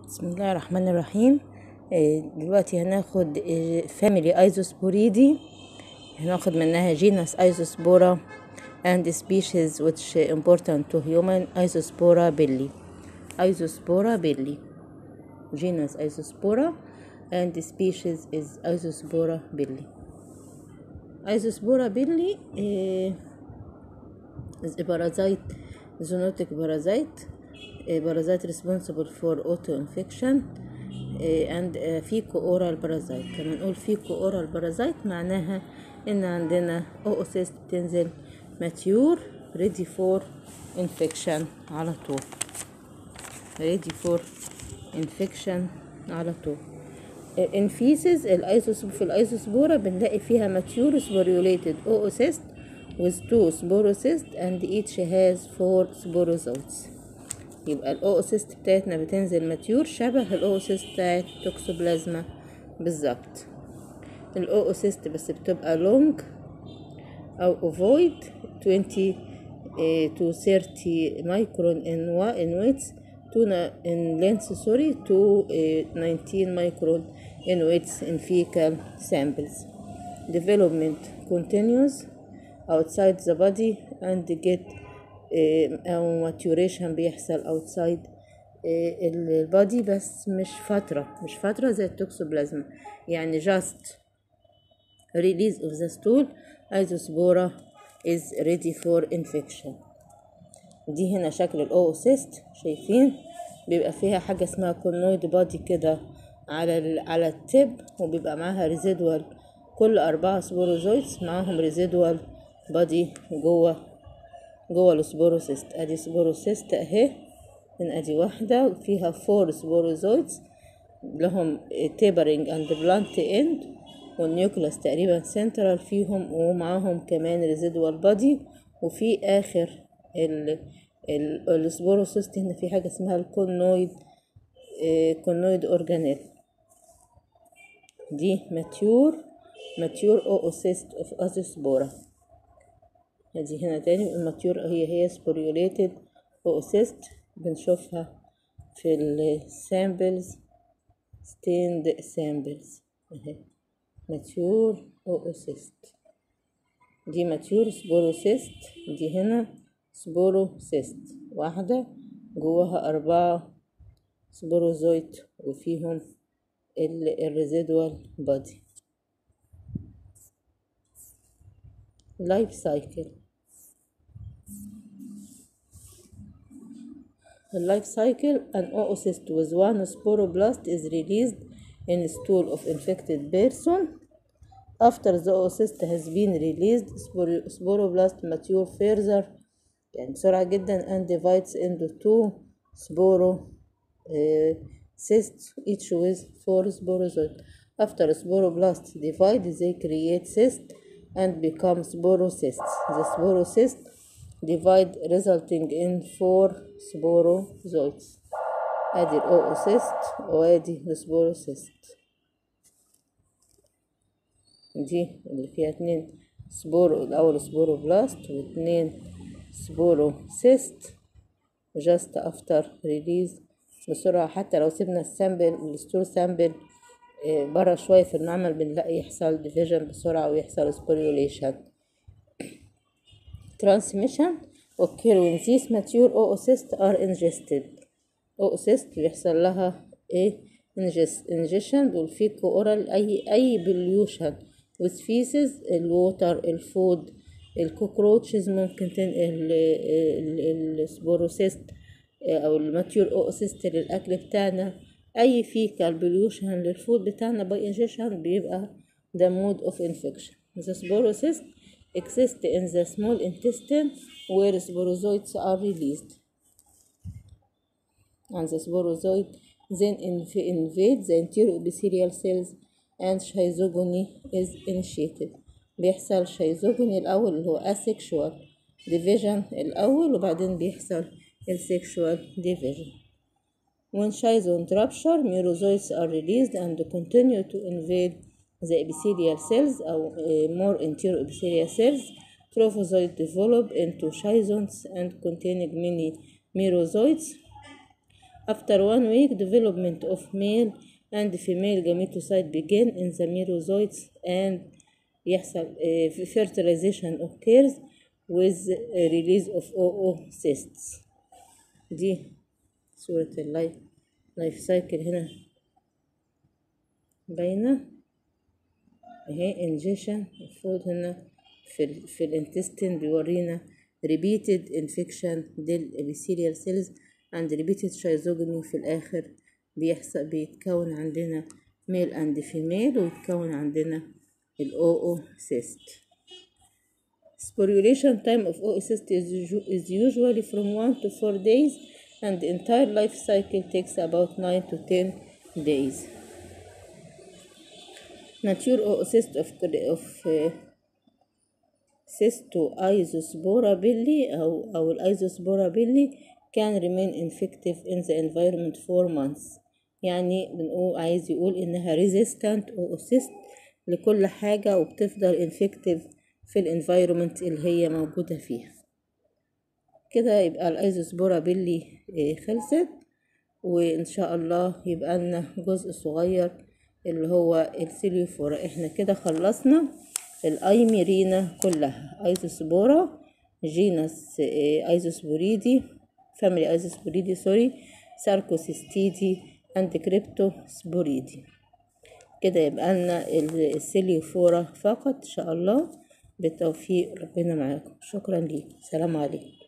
بسم الله الرحمن الرحيم. دلوقتي هناخد فاميلي ايزوسبوريدي، هناخد منها جينس ايزوسبورا and species which important to human ايزوسبورا بيلي. genus ايزوسبورا and species is ايزوسبورا بيلي. ايزوسبورا بيلي is a parasite, zoonotic parasite responsible for auto-infection and fecal oral parasite. لما نقول fecal oral parasite معناها ان عندنا oocyst بتنزل mature ready for infection على طول. in feces في الايزوسبورا بنلاقي فيها mature sporulated oocyst with 2 sporocysts and each has 4 sporozoites. يبقى الاوسيست بتاعتنا بتنزل ماتيور شبه الاوسيست بتاعت توكسوبلازما بالظبط. الاوسيست بس بتبقى لونج او اوفويد 20 to 30 micron in width in length to 19 micron in width in fecal samples. Development continues outside the body and get او maturation بيحصل outside البادي، بس مش فترة زي التوكسوبلازما. يعني just release of the stool ايزوسبورا is ready for infection. دي هنا شكل الاوسيست، شايفين بيبقى فيها حاجة اسمها كونويد بادي كده على التب، وبيبقى معاها ريزيدوال كل 4 سبوروزويتس معاهم ريزيدوال بادي جوه السبوروسيست. ادي سبوروسيست اهي، من ادي واحدة فيها 4 سبوروزويتس لهم تيبرينج اند بلانت اند، والنيوكلاس تقريبا سنترال فيهم، ومعاهم كمان ريزيدوال بادي. وفي اخر السبوروسيست هنا في حاجة اسمها الكونويد اورجانيل. دي ماتيور اوسيست اوف ايزوسبورا. ادي هنا تاني الماتيور هي سبوريوليتد اوسيست، بنشوفها في السامبلز ستيند سامبلز اهي ماتيور اوسيست. دي ماتيور سبوروسيست، دي هنا سبوروسيست واحدة جواها 4 سبوروزويت وفيهم الريزيدوال بادي. لايف سايكل. The life cycle, an oocyst with 1 sporoblast is released in stool of infected person. After the oocyst has been released, sporoblast mature further يعني بسرعة جدا and divides into 2 sporocysts each with 4 sporozoids. After sporoblast divide, they create cysts and become sporocysts. The sporocysts divide resulting in 4 sporozoids. ادي الاوسيست وادي السبوروسيست. دي اللي فيها 2 سبورو، الاول سبوروبلاست و2 سبوروسيست. just after release بسرعة، حتى لو سيبنا الستور سامبل برا شوية في المعمل بنلاقي يحصل division بسرعة ويحصل sporulation. Transmission occur when these mature oocysts are ingested. oocyst بيحصل لها ingestion بالفيكو اورال، اي pollution with feces، الووتر، الفود، الكوكروتشز ممكن تنقل السبوروسيست او الماتيور oocyst للاكل بتاعنا. اي فيكال pollution للفود بتاعنا باي ingestion بيبقى the mode of infection. The sporocyst exist in the small intestine where sporozoids are released, and the sporozoid then invade the enteroepithelial cells and schizogony is initiated. بيحصل schizogony الأول اللي هو asexual division الأول، وبعدين بيحصل sexual division. When schizont rupture, merozoites are released and continue to invade the epithelial cells أو more enteroepithelial cells. Trophozoites develop into schizonts and containing many merozoites. After 1 week, development of male and female gametocyte begin in the merozoites and يحصل fertilization occurs with release of oocysts. دي صورة اللايف سايكل هنا باينة اهي. انجيشن المفروض هنا في الانتستين بيورينا repeated infection للابيثيليال cells and repeated شيزوجمي. في الآخر بيتكون عندنا male and female ويتكون عندنا oocyst. Sporulation time of oocyst is usually from 1 to 4 days and the entire life cycle takes about 9 to 10 days. Mature oocyst of cystoisospora belli أو الأيزوسبورا belli can remain infective in the environment for months. يعني بنقول عايز يقول إنها resistant oocyst لكل حاجة وبتفضل infective في الانفايرومنت اللي هي موجودة فيها. كده يبقى الأيزوسبورا belli خلصت، وإن شاء الله يبقى لنا جزء صغير اللي هو السيليوفورا. احنا كده خلصنا الايميرينا كلها، ايزوسبورا جينس ايزوسبوريدي، فاميلي ايزوسبوريدي سوري، ساركوسيستيدي اند كريبتوسبوريدي. كده يبقى لنا السيليوفورا فقط. ان شاء الله بالتوفيق، ربنا معاكم. شكرا ليكم، سلام عليكم.